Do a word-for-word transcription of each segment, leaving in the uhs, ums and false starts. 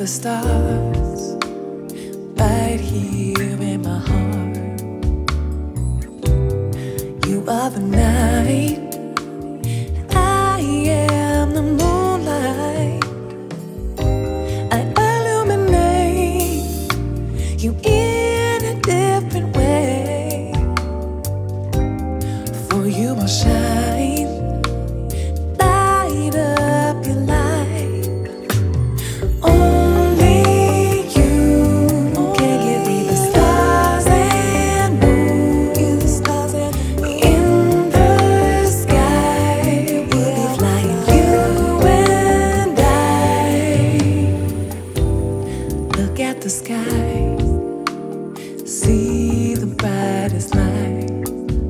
the stars right here in my heart. You are the night, I am the moonlight. I illuminate you in a different way. For you will shine, light up your light. The sky, see the brightest light.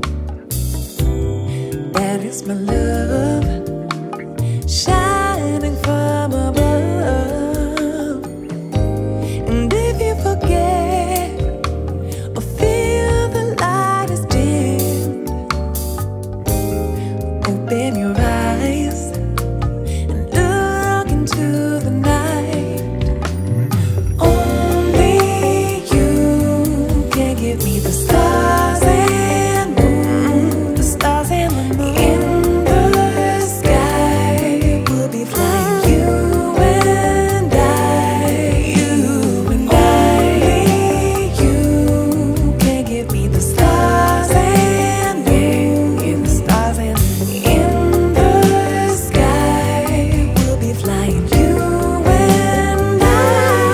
That is my love, shining from above. And if you forget or feel the light is dim, open your eyes and look into the night. Give me the stars and moon, the stars and the moon. In the sky, we'll be flying, you and I, you and I. You can give me the stars and moon, the stars and moon. In the sky, we'll be flying, you and I.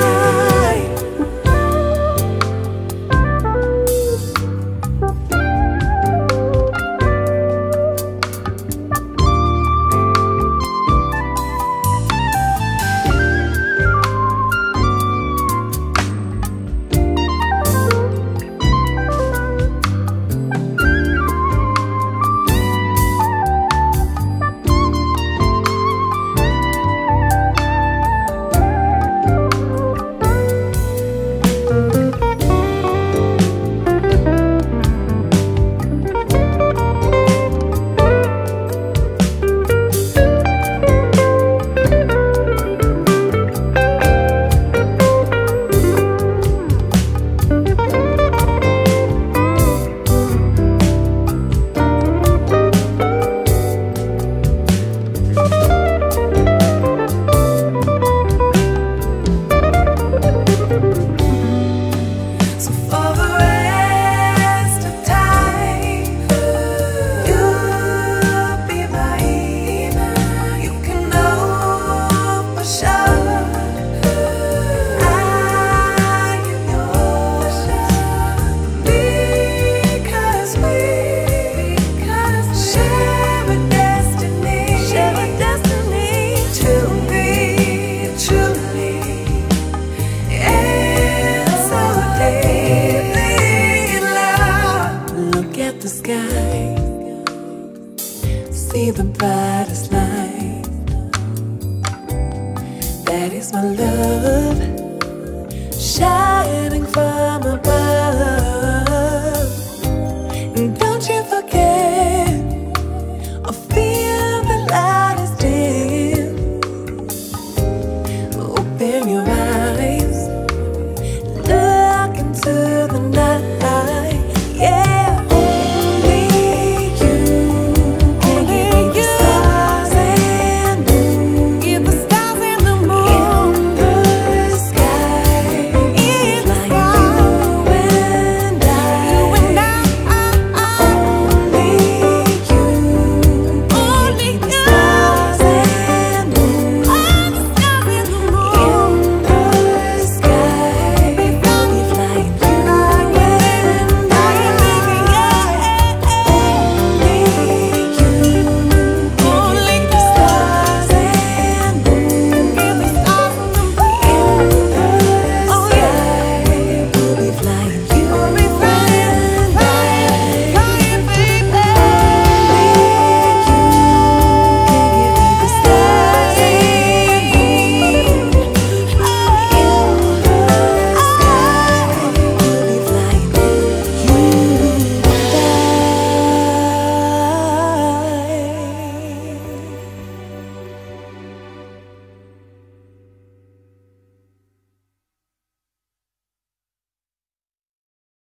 The sky, see the brightest light. That is my love.